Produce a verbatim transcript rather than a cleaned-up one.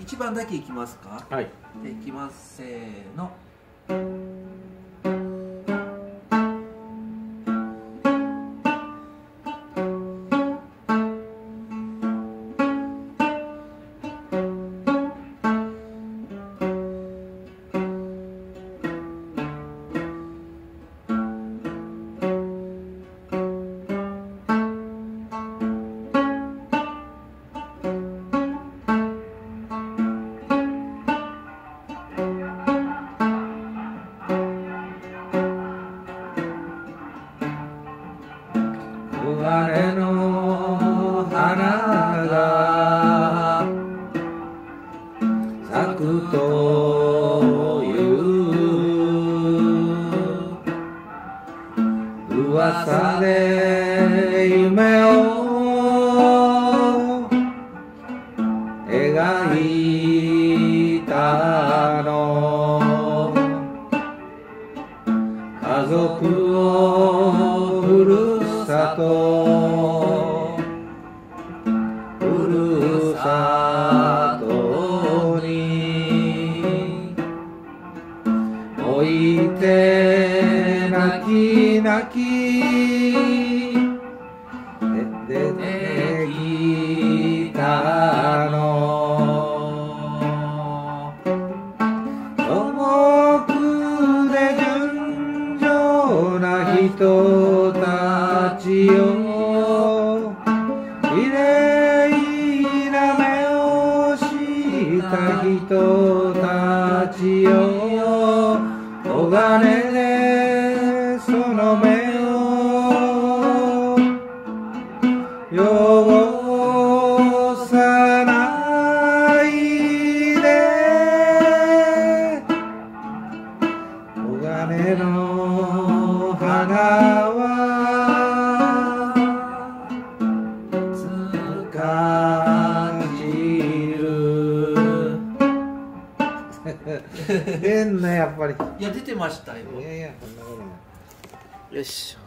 一番だけいきますか。 はい。 でいきます。せーの。 黄金の花が咲くという噂で夢を描いたの。家族をふるさとふるさとに置いて泣き泣き出てきたの。土木で純情な人たちよ、綺麗な目をした人たちよ、黄金でその目を汚さないで。黄金の花は感じる。変なやっぱり。 いや出てましたよ。 いやいや、そんなことない。 よし。